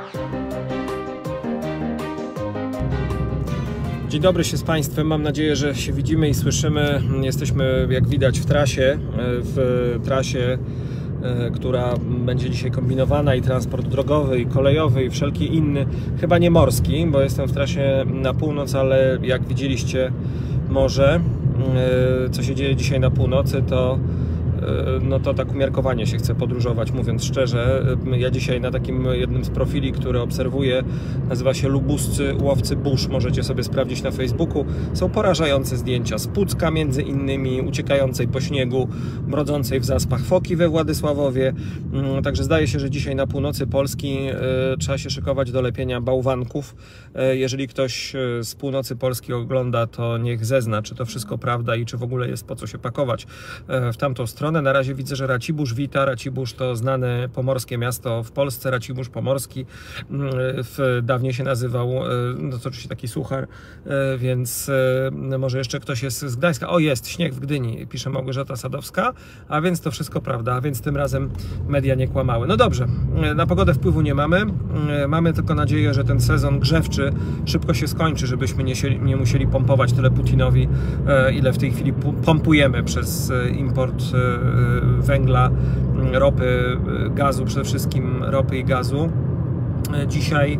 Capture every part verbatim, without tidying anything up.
Dzień dobry się z Państwem, mam nadzieję, że się widzimy i słyszymy. Jesteśmy, jak widać, w trasie, w trasie, która będzie dzisiaj kombinowana, i transport drogowy, i kolejowy, i wszelki inny, chyba nie morski, bo jestem w trasie na północ, ale jak widzieliście może, co się dzieje dzisiaj na północy, to no to tak umiarkowanie się chce podróżować, mówiąc szczerze. Ja dzisiaj na takim jednym z profili, który obserwuję, nazywa się Lubuscy Łowcy Burz, możecie sobie sprawdzić na Facebooku. Są porażające zdjęcia z Pucka między innymi, uciekającej po śniegu, brodzącej w zaspach foki we Władysławowie. Także zdaje się, że dzisiaj na północy Polski trzeba się szykować do lepienia bałwanków. Jeżeli ktoś z północy Polski ogląda, to niech zezna, czy to wszystko prawda i czy w ogóle jest po co się pakować w tamtą stronę. Na razie widzę, że Racibórz wita. Racibórz to znane pomorskie miasto w Polsce. Racibórz Pomorski w, dawniej się nazywał, no to oczywiście taki suchar, więc może jeszcze ktoś jest z Gdańska. O, jest śnieg w Gdyni, pisze Małgorzata Sadowska, a więc to wszystko prawda, a więc tym razem media nie kłamały. No dobrze, na pogodę wpływu nie mamy. Mamy tylko nadzieję, że ten sezon grzewczy szybko się skończy, żebyśmy nie, się, nie musieli pompować tyle Putinowi, ile w tej chwili pompujemy przez import węgla, ropy, gazu, przede wszystkim ropy i gazu. Dzisiaj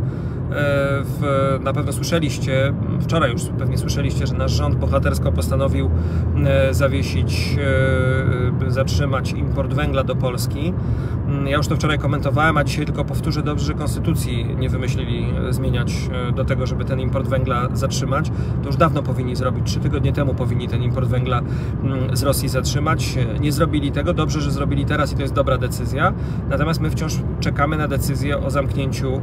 w, na pewno słyszeliście, wczoraj już pewnie słyszeliście, że nasz rząd bohatersko postanowił zawiesić, zatrzymać import węgla do Polski. Ja już to wczoraj komentowałem, a dzisiaj tylko powtórzę. Dobrze, że konstytucji nie wymyślili zmieniać do tego, żeby ten import węgla zatrzymać. To już dawno powinni zrobić, trzy tygodnie temu powinni ten import węgla z Rosji zatrzymać. Nie zrobili tego, dobrze, że zrobili teraz i to jest dobra decyzja. Natomiast my wciąż czekamy na decyzję o zamknięciu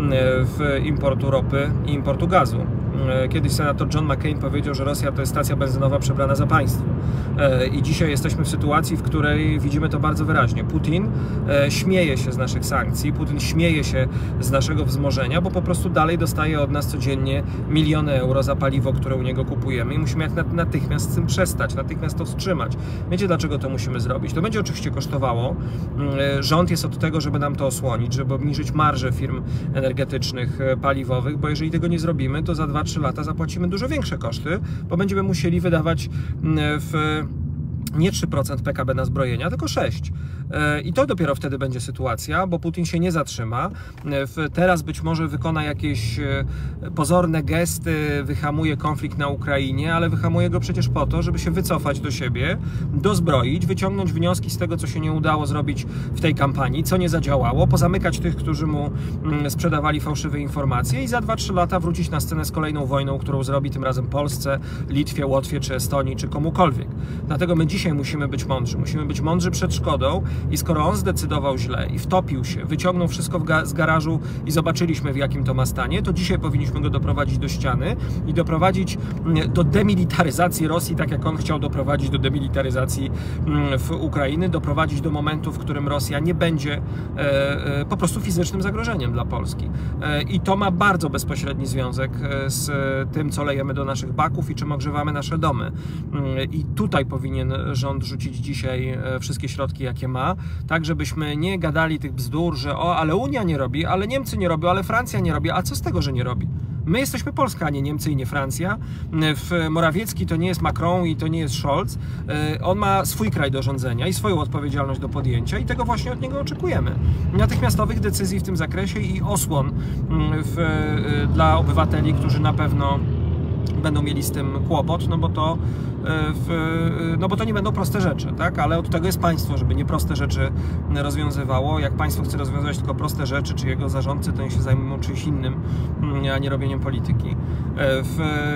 w importu ropy i importu gazu. Kiedyś senator John McCain powiedział, że Rosja to jest stacja benzynowa przebrana za państwo. I dzisiaj jesteśmy w sytuacji, w której widzimy to bardzo wyraźnie. Putin śmieje się z naszych sankcji, Putin śmieje się z naszego wzmożenia, bo po prostu dalej dostaje od nas codziennie miliony euro za paliwo, które u niego kupujemy, i musimy jak natychmiast z tym przestać, natychmiast to wstrzymać. Wiecie, dlaczego to musimy zrobić? To będzie oczywiście kosztowało. Rząd jest od tego, żeby nam to osłonić, żeby obniżyć marże firm energetycznych, paliwowych, bo jeżeli tego nie zrobimy, to za dwa trzy lata zapłacimy dużo większe koszty, bo będziemy musieli wydawać w nie trzy procent P K B na zbrojenia, tylko sześć procent. I to dopiero wtedy będzie sytuacja, bo Putin się nie zatrzyma. Teraz być może wykona jakieś pozorne gesty, wyhamuje konflikt na Ukrainie, ale wyhamuje go przecież po to, żeby się wycofać do siebie, dozbroić, wyciągnąć wnioski z tego, co się nie udało zrobić w tej kampanii, co nie zadziałało, pozamykać tych, którzy mu sprzedawali fałszywe informacje, i za dwa trzy lata wrócić na scenę z kolejną wojną, którą zrobi tym razem Polsce, Litwie, Łotwie, czy Estonii, czy komukolwiek. Dlatego my dzisiaj musimy być mądrzy. Musimy być mądrzy przed szkodą, i skoro on zdecydował źle i wtopił się, wyciągnął wszystko ga z garażu i zobaczyliśmy, w jakim to ma stanie, to dzisiaj powinniśmy go doprowadzić do ściany i doprowadzić do demilitaryzacji Rosji, tak jak on chciał doprowadzić do demilitaryzacji w Ukrainy, doprowadzić do momentu, w którym Rosja nie będzie e, e, po prostu fizycznym zagrożeniem dla Polski. E, I to ma bardzo bezpośredni związek z tym, co lejemy do naszych baków i czym ogrzewamy nasze domy. E, I tutaj powinien rząd rzucić dzisiaj wszystkie środki, jakie ma, tak żebyśmy nie gadali tych bzdur, że o, ale Unia nie robi, ale Niemcy nie robią, ale Francja nie robi. A co z tego, że nie robi? My jesteśmy Polska, a nie Niemcy i nie Francja. W Morawiecki to nie jest Macron i to nie jest Scholz. On ma swój kraj do rządzenia i swoją odpowiedzialność do podjęcia, i tego właśnie od niego oczekujemy. Natychmiastowych decyzji w tym zakresie i osłon w, dla obywateli, którzy na pewno będą mieli z tym kłopot, no bo to W, no bo to nie będą proste rzeczy, tak? Ale od tego jest państwo, żeby nie proste rzeczy rozwiązywało. Jak państwo chce rozwiązywać tylko proste rzeczy, czy jego zarządcy, to niech się zajmą czymś innym, a nie robieniem polityki. W,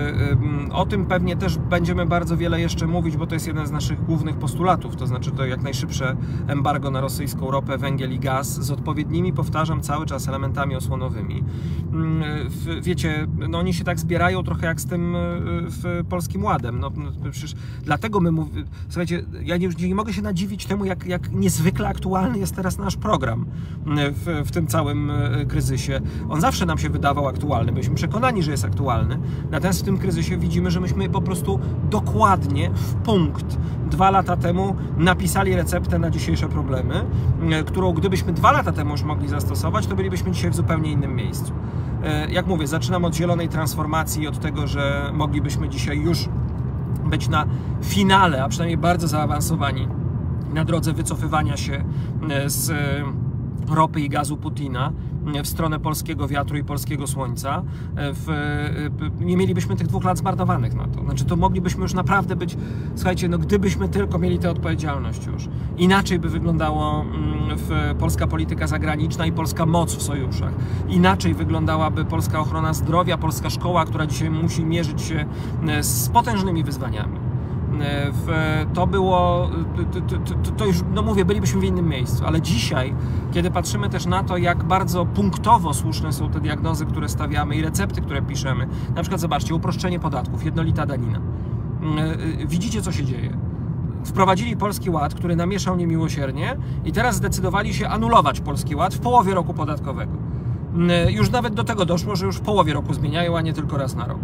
o tym pewnie też będziemy bardzo wiele jeszcze mówić, bo to jest jeden z naszych głównych postulatów, to znaczy to jak najszybsze embargo na rosyjską ropę, węgiel i gaz z odpowiednimi, powtarzam cały czas, elementami osłonowymi. Wiecie, no oni się tak zbierają trochę jak z tym tym w Polskim Ładem. No, no przecież dlatego my mówimy, słuchajcie, ja nie, nie mogę się nadziwić temu, jak, jak niezwykle aktualny jest teraz nasz program w, w tym całym kryzysie. On zawsze nam się wydawał aktualny, byliśmy przekonani, że jest aktualny, natomiast w tym kryzysie widzimy, że myśmy po prostu dokładnie w punkt dwa lata temu napisali receptę na dzisiejsze problemy, którą gdybyśmy dwa lata temu już mogli zastosować, to bylibyśmy dzisiaj w zupełnie innym miejscu. Jak mówię, zaczynam od zielonej transformacji i od tego, że moglibyśmy dzisiaj już być na finale, a przynajmniej bardzo zaawansowani na drodze wycofywania się z ropy i gazu Putina w stronę polskiego wiatru i polskiego słońca. W, nie mielibyśmy tych dwóch lat zmarnowanych na to. Znaczy, to moglibyśmy już naprawdę być, słuchajcie, no gdybyśmy tylko mieli tę odpowiedzialność już. Inaczej by wyglądało w polska polityka zagraniczna i polska moc w sojuszach. Inaczej wyglądałaby polska ochrona zdrowia, polska szkoła, która dzisiaj musi mierzyć się z potężnymi wyzwaniami. W, to było, to, to, to już, no mówię, bylibyśmy w innym miejscu, ale dzisiaj, kiedy patrzymy też na to, jak bardzo punktowo słuszne są te diagnozy, które stawiamy i recepty, które piszemy, na przykład zobaczcie, uproszczenie podatków, jednolita danina. Widzicie, co się dzieje. Wprowadzili Polski Ład, który namieszał niemiłosiernie i teraz zdecydowali się anulować Polski Ład w połowie roku podatkowego. Już nawet do tego doszło, że już w połowie roku zmieniają, a nie tylko raz na rok.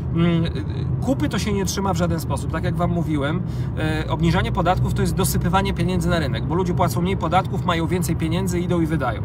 Kupy to się nie trzyma w żaden sposób. Tak jak Wam mówiłem, obniżanie podatków to jest dosypywanie pieniędzy na rynek, bo ludzie płacą mniej podatków, mają więcej pieniędzy, idą i wydają.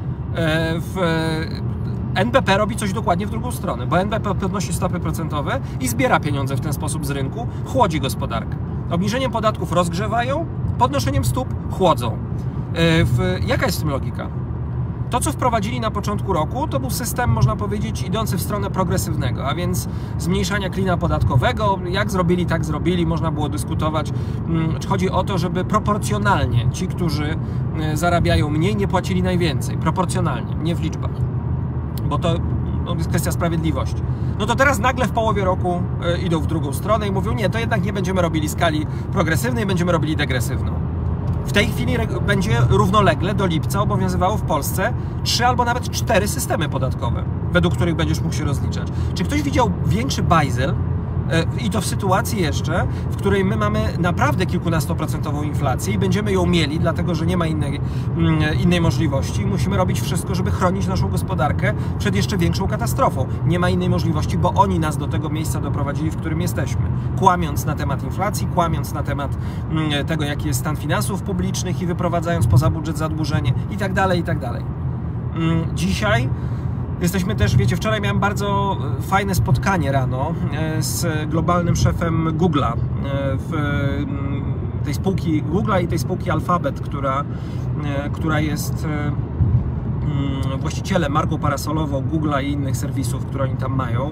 W N B P robi coś dokładnie w drugą stronę, bo N B P podnosi stopy procentowe i zbiera pieniądze w ten sposób z rynku, chłodzi gospodarkę. Obniżeniem podatków rozgrzewają, podnoszeniem stóp chłodzą. W... Jaka jest w tym logika? To, co wprowadzili na początku roku, to był system, można powiedzieć, idący w stronę progresywnego, a więc zmniejszania klina podatkowego. Jak zrobili, tak zrobili, można było dyskutować. Chodzi o to, żeby proporcjonalnie ci, którzy zarabiają mniej, nie płacili najwięcej. Proporcjonalnie, nie w liczbach, bo to jest kwestia sprawiedliwości. No to teraz nagle w połowie roku idą w drugą stronę i mówią, nie, to jednak nie będziemy robili skali progresywnej, będziemy robili degresywną. W tej chwili będzie równolegle do lipca obowiązywało w Polsce trzy albo nawet cztery systemy podatkowe, według których będziesz mógł się rozliczać. Czy ktoś widział większy bajzel i to w sytuacji jeszcze, w której my mamy naprawdę kilkunastoprocentową inflację i będziemy ją mieli, dlatego że nie ma innej, innej możliwości. Musimy robić wszystko, żeby chronić naszą gospodarkę przed jeszcze większą katastrofą. Nie ma innej możliwości, bo oni nas do tego miejsca doprowadzili, w którym jesteśmy. Kłamiąc na temat inflacji, kłamiąc na temat tego, jaki jest stan finansów publicznych i wyprowadzając poza budżet zadłużenie i tak dalej, i tak dalej. Dzisiaj jesteśmy też, wiecie, wczoraj miałem bardzo fajne spotkanie rano z globalnym szefem Google'a, w tej spółki Google'a i tej spółki Alphabet, która, która jest właścicielem, marką parasolową Google'a i innych serwisów, które oni tam mają.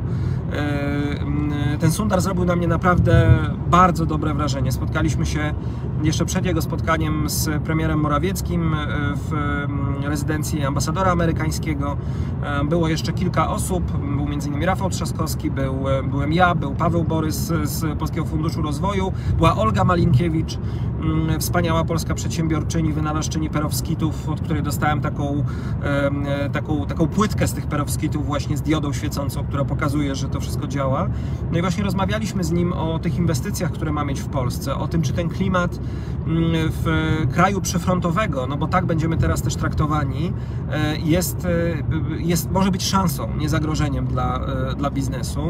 Ten Sundar zrobił na mnie naprawdę bardzo dobre wrażenie. Spotkaliśmy się jeszcze przed jego spotkaniem z premierem Morawieckim w rezydencji ambasadora amerykańskiego. Było jeszcze kilka osób, był między innymi Rafał Trzaskowski, był, byłem ja, był Paweł Borys z Polskiego Funduszu Rozwoju, była Olga Malinkiewicz, wspaniała polska przedsiębiorczyni, wynalazczyni perowskitów, od której dostałem taką, taką, taką płytkę z tych perowskitów właśnie z diodą świecącą, która pokazuje, że to wszystko działa. No i właśnie rozmawialiśmy z nim o tych inwestycjach, które ma mieć w Polsce, o tym, czy ten klimat w kraju przyfrontowego, no bo tak będziemy teraz też traktowani, jest, jest, może być szansą, nie zagrożeniem dla, dla biznesu.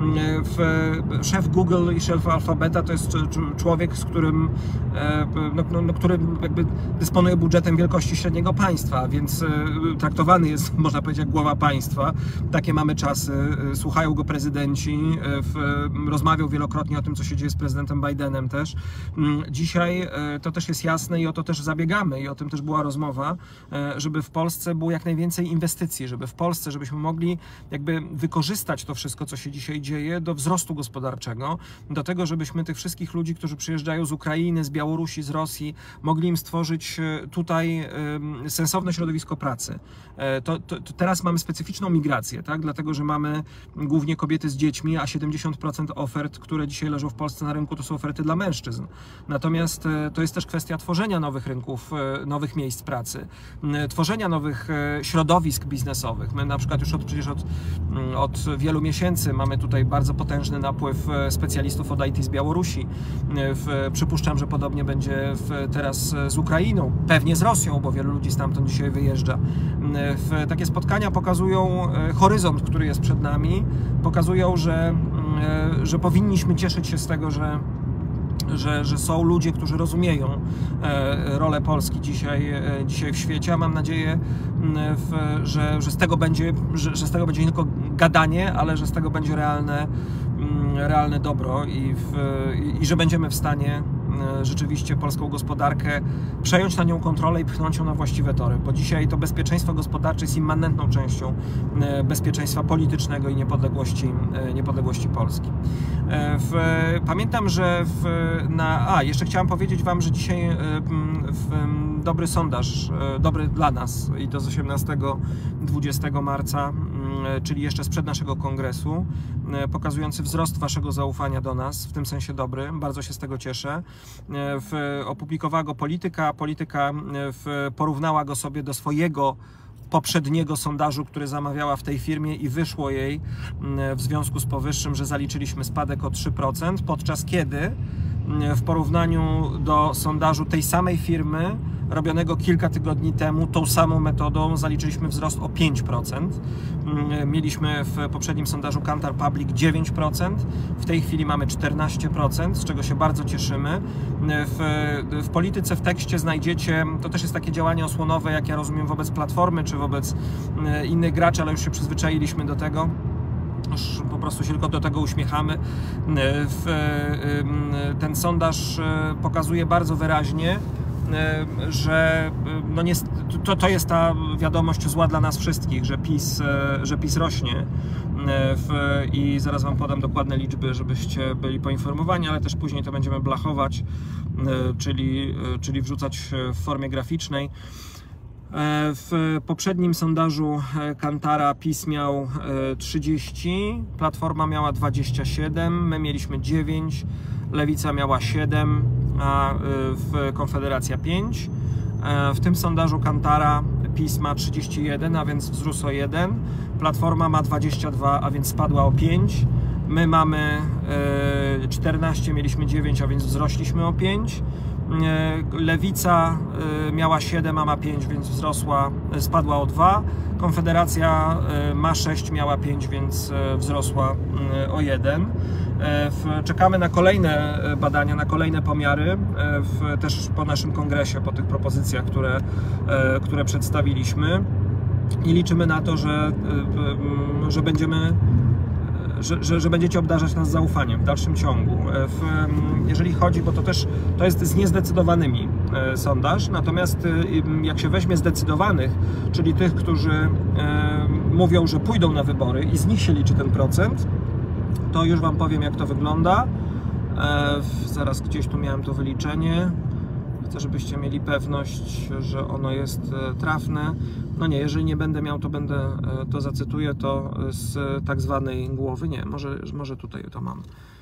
Szef Google i szef Alphabeta to jest człowiek, z którym, no, no, który jakby dysponuje budżetem wielkości średniego państwa, więc traktowany jest, można powiedzieć, jak głowa państwa. Takie mamy czasy, słuchają go prezydenci, rozmawiał wielokrotnie o tym, co się dzieje z prezydentem Bidenem też. Dzisiaj to też jest jasne i o to też zabiegamy i o tym też była rozmowa, żeby w Polsce było jak najwięcej inwestycji, żeby w Polsce, żebyśmy mogli jakby wykorzystać to wszystko, co się dzisiaj dzieje, do wzrostu gospodarczego, do tego, żebyśmy tych wszystkich ludzi, którzy przyjeżdżają z Ukrainy, z Białorusi, z Rosji, mogli im stworzyć tutaj sensowne środowisko pracy. To, to, to teraz mamy specyficzną migrację, tak? Dlatego, że mamy głównie kobiety z dziećmi, a siedemdziesiąt procent ofert, które dzisiaj leżą w Polsce na rynku, to są oferty dla mężczyzn. Natomiast to jest też kwestia tworzenia nowych rynków, nowych miejsc pracy, tworzenia nowych środowisk biznesowych. My na przykład już od, przecież od, od wielu miesięcy mamy tutaj bardzo potężny napływ specjalistów od I T z Białorusi. W, przypuszczam, że podobnie będzie w, teraz z Ukrainą, pewnie z Rosją, bo wielu ludzi stamtąd dzisiaj wyjeżdża. W, takie spotkania pokazują horyzont, który jest przed nami, pokazują, że, że powinniśmy cieszyć się z tego, że Że, że są ludzie, którzy rozumieją e, rolę Polski dzisiaj, e, dzisiaj w świecie, a mam nadzieję, w, że, że, z tego będzie, że, że z tego będzie nie tylko gadanie, ale że z tego będzie realne, realne dobro i, w, i, i że będziemy w stanie rzeczywiście polską gospodarkę przejąć na nią kontrolę i pchnąć ją na właściwe tory, bo dzisiaj to bezpieczeństwo gospodarcze jest immanentną częścią bezpieczeństwa politycznego i niepodległości, niepodległości Polski. W, pamiętam, że w, na... A, jeszcze chciałem powiedzieć Wam, że dzisiaj w, dobry sondaż, dobry dla nas i to z osiemnastego dwudziestego marca, czyli jeszcze sprzed naszego kongresu, pokazujący wzrost Waszego zaufania do nas, w tym sensie dobry, bardzo się z tego cieszę. W, opublikowała go Polityka, Polityka w, porównała go sobie do swojego poprzedniego sondażu, który zamawiała w tej firmie i wyszło jej w związku z powyższym, że zaliczyliśmy spadek o trzy procent, podczas kiedy w porównaniu do sondażu tej samej firmy robionego kilka tygodni temu tą samą metodą zaliczyliśmy wzrost o pięć procent. Mieliśmy w poprzednim sondażu Kantar Public dziewięć procent, w tej chwili mamy czternaście procent, z czego się bardzo cieszymy. W, w Polityce w tekście znajdziecie, to też jest takie działanie osłonowe, jak ja rozumiem, wobec Platformy czy wobec innych graczy, ale już się przyzwyczailiśmy do tego. Już po prostu się tylko do tego uśmiechamy. Ten sondaż pokazuje bardzo wyraźnie, że no nie, to, to jest ta wiadomość zła dla nas wszystkich, że PiS, że PiS rośnie w, i zaraz Wam podam dokładne liczby, żebyście byli poinformowani, ale też później to będziemy blachować, czyli, czyli wrzucać w formie graficznej. W poprzednim sondażu Kantara PiS miał trzydzieści, Platforma miała dwadzieścia siedem, my mieliśmy dziewięć, Lewica miała siedem, a w Konfederacja pięć. W tym sondażu Kantara PiS ma trzydzieści jeden, a więc wzrósł o jeden, Platforma ma dwadzieścia dwa, a więc spadła o pięć. My mamy czternaście, mieliśmy dziewięć, a więc wzrośliśmy o pięć. Lewica miała siedem, a ma pięć, więc wzrosła, spadła o dwa. Konfederacja ma sześć, miała pięć, więc wzrosła o jeden. Czekamy na kolejne badania, na kolejne pomiary, też po naszym kongresie, po tych propozycjach, które, które przedstawiliśmy i liczymy na to, że, że będziemy Że, że, że będziecie obdarzać nas zaufaniem w dalszym ciągu. W, jeżeli chodzi, bo to też to jest z niezdecydowanymi e, sondaż, natomiast e, jak się weźmie zdecydowanych, czyli tych, którzy e, mówią, że pójdą na wybory i z nich się liczy ten procent, to już Wam powiem, jak to wygląda. E, w, zaraz gdzieś tu miałem to wyliczenie. Chcę, żebyście mieli pewność, że ono jest trafne. No nie, jeżeli nie będę miał, to będę, to zacytuję to z tak zwanej głowy. Nie, może, może tutaj to mam.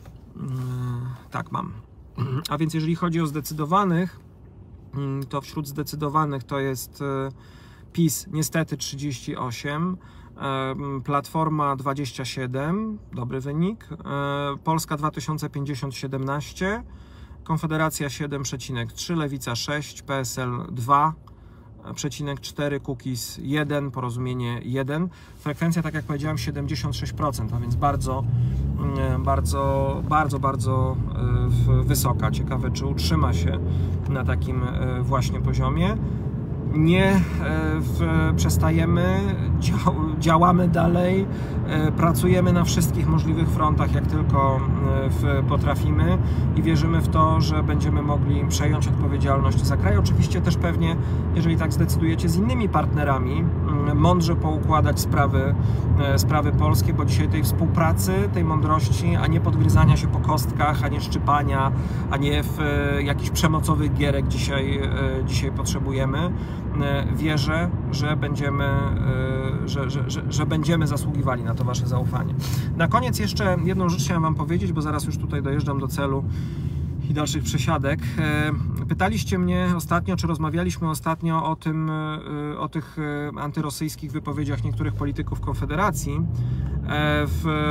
Tak, mam. A więc jeżeli chodzi o zdecydowanych, to wśród zdecydowanych to jest PiS niestety trzydzieści osiem, Platforma dwadzieścia siedem, dobry wynik, Polska dwa tysiące pięćdziesiąt siedemnaście, Konfederacja siedem przecinek trzy, Lewica sześć, P S L dwa przecinek cztery, Kukiz jeden, Porozumienie jeden. Frekwencja, tak jak powiedziałem, siedemdziesiąt sześć procent, a więc bardzo, bardzo, bardzo, bardzo wysoka. Ciekawe, czy utrzyma się na takim właśnie poziomie. Nie w, przestajemy, dział, działamy dalej, pracujemy na wszystkich możliwych frontach, jak tylko w, potrafimy i wierzymy w to, że będziemy mogli przejąć odpowiedzialność za kraj. Oczywiście też pewnie, jeżeli tak zdecydujecie, z innymi partnerami, mądrze poukładać sprawy, sprawy polskie, bo dzisiaj tej współpracy, tej mądrości, a nie podgryzania się po kostkach, a nie szczypania, a nie w jakichś przemocowych gierek dzisiaj, dzisiaj potrzebujemy. Wierzę, że będziemy, że, że, że, że będziemy zasługiwali na to Wasze zaufanie. Na koniec jeszcze jedną rzecz chciałem Wam powiedzieć, bo zaraz już tutaj dojeżdżam do celu i dalszych przesiadek. Pytaliście mnie ostatnio, czy rozmawialiśmy ostatnio o tym, o tych antyrosyjskich wypowiedziach niektórych polityków Konfederacji. W...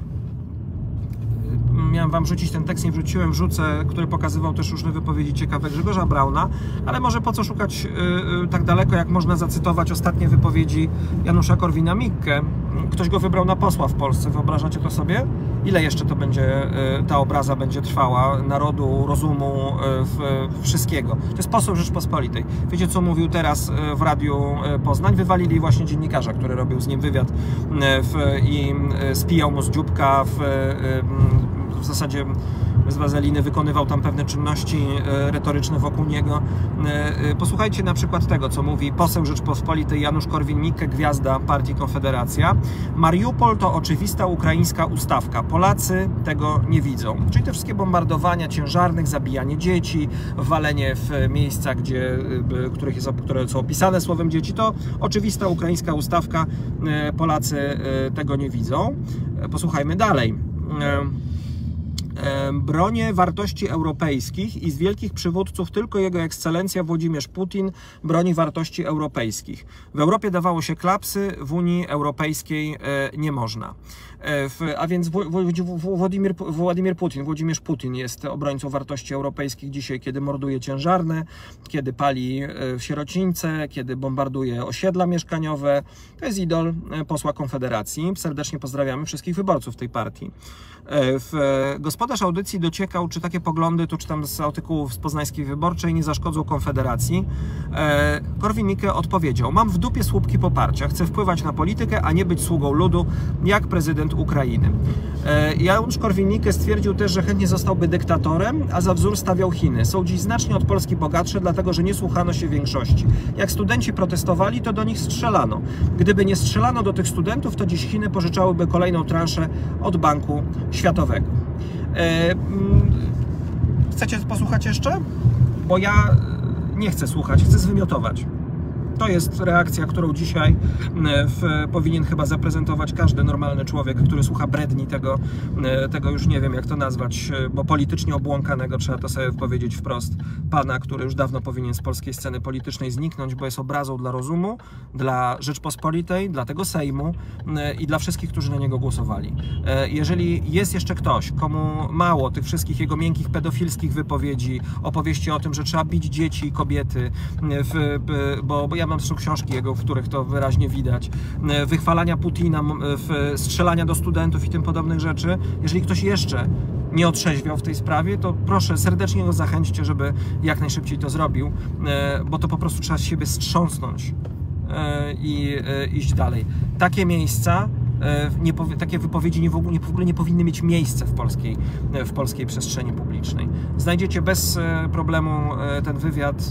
Miałem wam wrzucić ten tekst, nie wrzuciłem, wrzucę, który pokazywał też różne wypowiedzi ciekawe Grzegorza Brauna, ale może po co szukać yy, tak daleko, jak można zacytować ostatnie wypowiedzi Janusza Korwina-Mikke. Ktoś go wybrał na posła w Polsce, wyobrażacie to sobie? Ile jeszcze to będzie, yy, ta obraza będzie trwała? Narodu, rozumu, yy, wszystkiego. To jest poseł Rzeczpospolitej. Wiecie, co mówił teraz w Radiu Poznań? Wywalili właśnie dziennikarza, który robił z nim wywiad yy, w, i yy, spijał mu z dzióbka w yy, w zasadzie z wazeliny wykonywał tam pewne czynności retoryczne wokół niego. Posłuchajcie na przykład tego, co mówi poseł Rzeczpospolitej Janusz Korwin-Mikke, gwiazda partii Konfederacja. Mariupol to oczywista ukraińska ustawka. Polacy tego nie widzą. Czyli te wszystkie bombardowania ciężarnych, zabijanie dzieci, walenie w miejsca, gdzie, których jest, które są opisane słowem dzieci, to oczywista ukraińska ustawka. Polacy tego nie widzą. Posłuchajmy dalej. Bronię wartości europejskich i z wielkich przywódców tylko jego ekscelencja Włodzimierz Putin broni wartości europejskich. W Europie dawało się klapsy, w Unii Europejskiej nie można. A więc Władimir, Władimir Putin, Włodzimierz Putin jest obrońcą wartości europejskich dzisiaj, kiedy morduje ciężarne, kiedy pali sierocińce, kiedy bombarduje osiedla mieszkaniowe. To jest idol posła Konfederacji. Serdecznie pozdrawiamy wszystkich wyborców tej partii. W gospodarz audycji dociekał, czy takie poglądy, tu czytam z artykułów z Poznańskiej Wyborczej, nie zaszkodzą Konfederacji. Korwin-Mikke odpowiedział: mam w dupie słupki poparcia, chcę wpływać na politykę, a nie być sługą ludu, jak prezydent Ukrainy. Janusz Korwin-Mikke stwierdził też, że chętnie zostałby dyktatorem, a za wzór stawiał Chiny. Są dziś znacznie od Polski bogatsze, dlatego że nie słuchano się większości. Jak studenci protestowali, to do nich strzelano. Gdyby nie strzelano do tych studentów, to dziś Chiny pożyczałyby kolejną transzę od Banku Światowego. Chcecie posłuchać jeszcze? Bo ja nie chcę słuchać, chcę zwymiotować. To jest reakcja, którą dzisiaj w, powinien chyba zaprezentować każdy normalny człowiek, który słucha bredni tego, tego już nie wiem jak to nazwać, bo politycznie obłąkanego, trzeba to sobie powiedzieć wprost, pana, który już dawno powinien z polskiej sceny politycznej zniknąć, bo jest obrazą dla rozumu, dla Rzeczpospolitej, dla tego Sejmu i dla wszystkich, którzy na niego głosowali. Jeżeli jest jeszcze ktoś, komu mało tych wszystkich jego miękkich, pedofilskich wypowiedzi, opowieści o tym, że trzeba bić dzieci i kobiety, w, bo, bo ja mam zresztą książki jego, w których to wyraźnie widać, wychwalania Putina, strzelania do studentów i tym podobnych rzeczy. Jeżeli ktoś jeszcze nie otrzeźwiał w tej sprawie, to proszę, serdecznie go zachęćcie, żeby jak najszybciej to zrobił, bo to po prostu trzeba z siebie strząsnąć i iść dalej. Takie miejsca, Nie, takie wypowiedzi nie w, ogóle, nie, w ogóle nie powinny mieć miejsca w polskiej, w polskiej przestrzeni publicznej. Znajdziecie bez problemu ten wywiad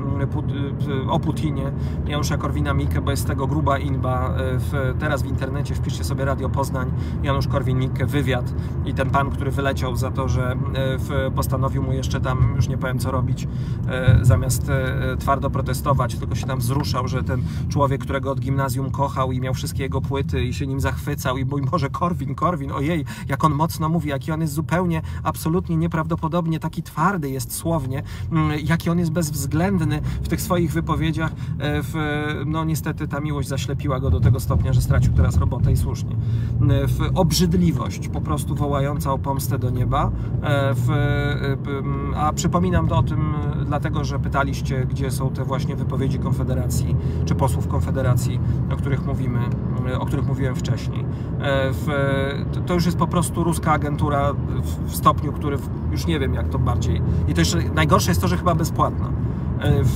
o Putinie Janusza Korwina-Mikke, bo jest z tego gruba inba. W, teraz w internecie wpiszcie sobie Radio Poznań, Janusz Korwin-Mikke, wywiad i ten pan, który wyleciał za to, że w, postanowił mu jeszcze tam, już nie powiem co robić, zamiast twardo protestować, tylko się tam wzruszał, że ten człowiek, którego od gimnazjum kochał i miał wszystkie jego płyty i się nim zachwycał i mój Boże, Korwin, Korwin, ojej, jak on mocno mówi, jaki on jest zupełnie, absolutnie nieprawdopodobnie taki twardy jest słownie, jaki on jest bezwzględny w tych swoich wypowiedziach. W, no niestety ta miłość zaślepiła go do tego stopnia, że stracił teraz robotę i słusznie. W obrzydliwość po prostu wołająca o pomstę do nieba. W, a przypominam to o tym dlatego, że pytaliście, gdzie są te właśnie wypowiedzi Konfederacji, czy posłów Konfederacji, o których mówimy, o których mówiłem wcześniej. W, to już jest po prostu ruska agentura w stopniu, który już nie wiem jak to bardziej. I to jeszcze najgorsze jest to, że chyba bezpłatna. W,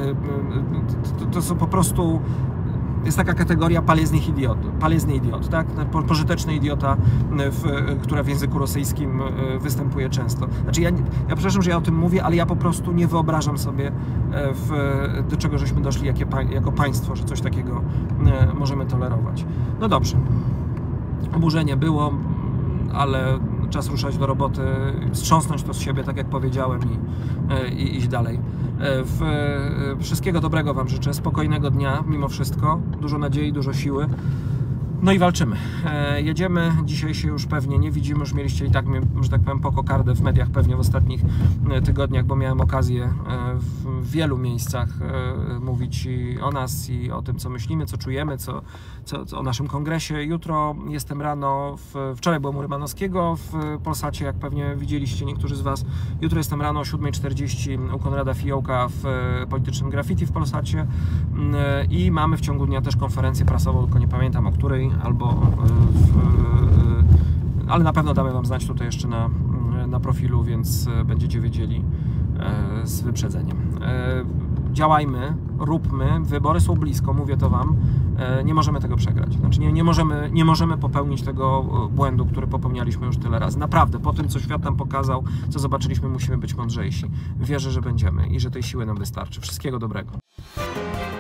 to, to są po prostu, jest taka kategoria paleznych idiot, palezny idiot, tak? Pożyteczny idiota, w, która w języku rosyjskim występuje często. Znaczy ja, ja przepraszam, że ja o tym mówię, ale ja po prostu nie wyobrażam sobie, w, do czego żeśmy doszli jakie, jako państwo, że coś takiego możemy tolerować. No dobrze, oburzenie było, ale czas ruszać do roboty, strząsnąć to z siebie, tak jak powiedziałem, i, i iść dalej. W, wszystkiego dobrego Wam życzę, spokojnego dnia mimo wszystko, dużo nadziei, dużo siły. No i walczymy. E, jedziemy. Dzisiaj się już pewnie nie widzimy. Już mieliście i tak, że tak powiem, pokokardę w mediach pewnie w ostatnich tygodniach, bo miałem okazję w wielu miejscach mówić i o nas i o tym, co myślimy, co czujemy, co, co, co o naszym kongresie. Jutro jestem rano, w, wczoraj byłem u Rymanowskiego w Polsacie, jak pewnie widzieliście niektórzy z Was. Jutro jestem rano o siódma czterdzieści u Konrada Fiołka w Politycznym Graffiti w Polsacie i mamy w ciągu dnia też konferencję prasową, tylko nie pamiętam o której, albo w, ale na pewno damy Wam znać tutaj jeszcze na, na profilu, więc będziecie wiedzieli z wyprzedzeniem. Działajmy, róbmy, wybory są blisko, mówię to Wam, nie możemy tego przegrać. Znaczy nie, nie, możemy, nie możemy popełnić tego błędu, który popełnialiśmy już tyle razy. Naprawdę, po tym, co świat nam pokazał, co zobaczyliśmy, musimy być mądrzejsi. Wierzę, że będziemy i że tej siły nam wystarczy. Wszystkiego dobrego.